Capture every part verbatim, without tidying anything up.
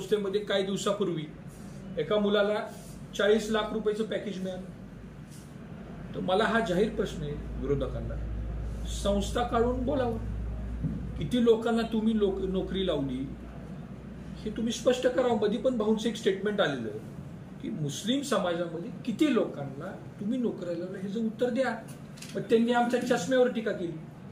संस्थेमध्ये काही दिवसापूर्वी एका मुलाला चाळीस लाख रुपयाचं पॅकेज मिळालं. तर मला हा जाहीर प्रश्न आहे विरोधकांना, संस्था काढून बोलावं. किती लोकांना तुम्ही लोक नोकरी लावली हे तुम्ही स्पष्ट करावं. मध्ये पण भाऊंचं एक स्टेटमेंट आलेलं की मुस्लिम समाजामध्ये किती लोकांना तुम्ही नोकऱ्या लावल्या ह्याचं उत्तर द्या. पण त्यांनी आमच्या चष्म्यावर टीका केली.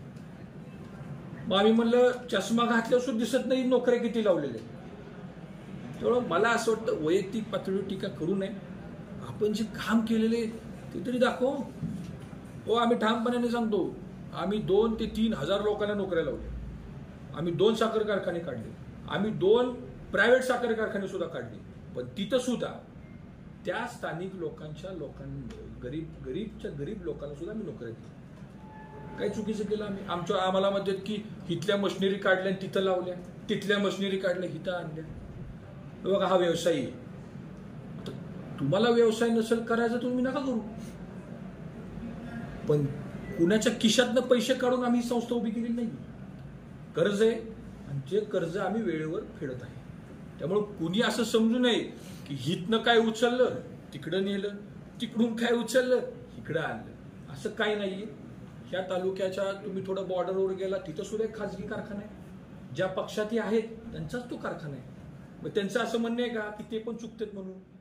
मग आम्ही म्हणलं चष्मा घातल्यावर सुद्धा दिसत नाही नोकऱ्या किती लावलेल्या. त्यामुळं मला असं वाटतं वैयक्तिक पातळीवर टीका करू नये. आपण जे काम केलेले ते तरी दाखव. हो, आम्ही ठामपणाने सांगतो, आम्ही दोन ते तीन हजार लोकांना नोकऱ्या लावल्या. आम्ही दोन साखर कारखाने काढले, आम्ही दोन प्रायव्हेट साखर कारखाने सुद्धा काढले. पण तिथं सुद्धा त्या स्थानिक लोकांच्या लोकांना गरीब गरीबच्या गरीब लोकांना सुद्धा आम्ही नोकऱ्या दिल्या. काही चुकीचं केलं आम्ही? आमच्या आम्हाला म्हणतात की इथल्या मशिनरी काढल्या आणि तिथं लावल्या, तिथल्या मशिनरी काढल्या इथं आणल्या. बघा, हा व्यवसाय आहे. तुम्हाला व्यवसाय नसेल करायचा तुम्ही नका करू. पण कुणाच्या खिशातनं पैसे काढून आम्ही संस्था उभी केली नाही. कर्ज आहे आणि जे कर्ज आम्ही वेळेवर फेडत आहे. त्यामुळे कुणी असं समजू नये की हितनं काय उचललं तिकडं नेलं, तिकडून काय उचललं इकडं आणलं, असं काही नाहीये. ह्या तालुक्याच्या तुम्ही थोडं बॉर्डरवर गेला तिथं सुद्धा एक खाजगी कारखाना आहे. ज्या पक्षातही आहेत त्यांचाच तो कारखाना आहे. मग त्यांचं असं म्हणणं आहे का की ते पण चुकतात म्हणून?